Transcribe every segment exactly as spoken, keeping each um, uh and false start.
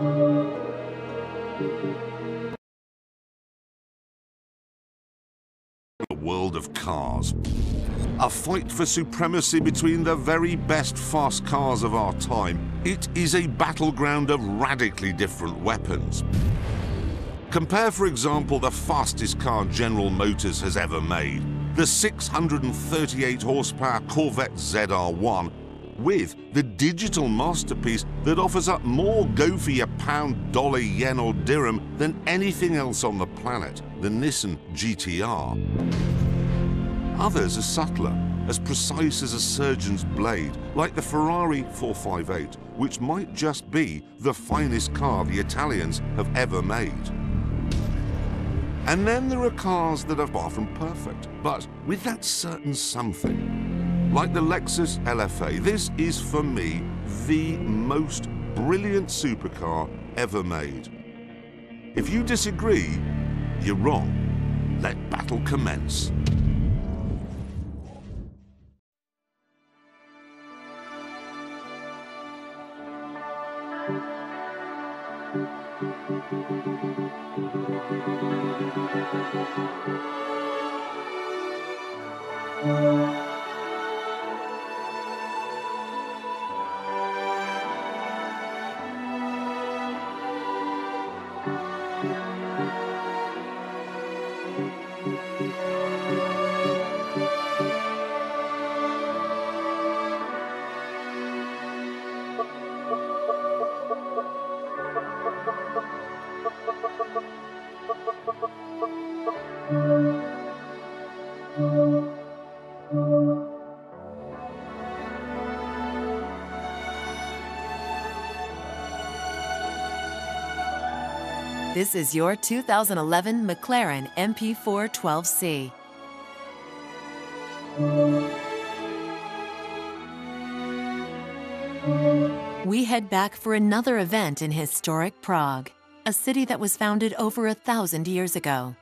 A world of cars. A fight for supremacy between the very best fast cars of our time. It is a battleground of radically different weapons. Compare, for example, the fastest car General Motors has ever made, the six hundred thirty-eight horsepower Corvette Z R one, with the digital masterpiece that offers up more go for your pound, dollar, yen or dirham than anything else on the planet, the Nissan G T R. Others are subtler, as precise as a surgeon's blade, like the Ferrari four fifty-eight, which might just be the finest car the Italians have ever made. And then there are cars that are far from perfect, but with that certain something. Like the Lexus L F A, this is for me the most brilliant supercar ever made. If you disagree, you're wrong. Let battle commence. This is your two thousand eleven McLaren M P four twelve C. We head back for another event in historic Prague, a city that was founded over a thousand years ago.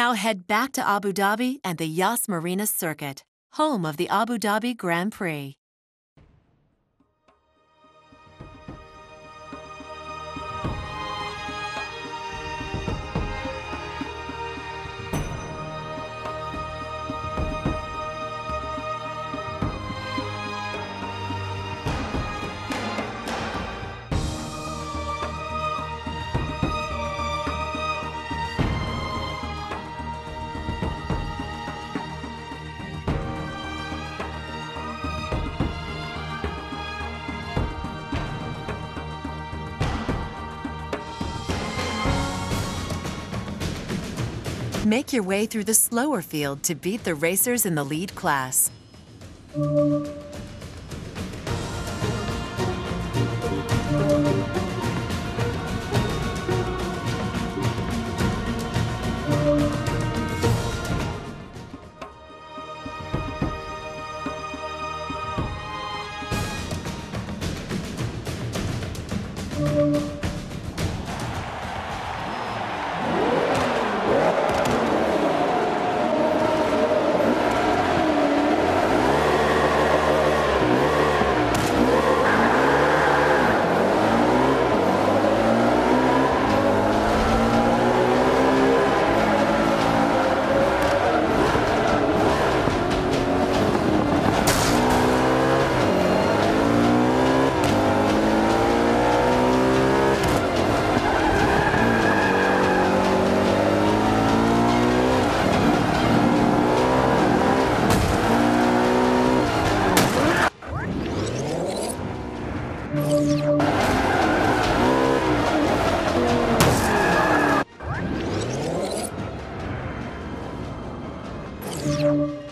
Now head back to Abu Dhabi and the Yas Marina Circuit, home of the Abu Dhabi Grand Prix. Make your way through the slower field to beat the racers in the lead class. Thank you.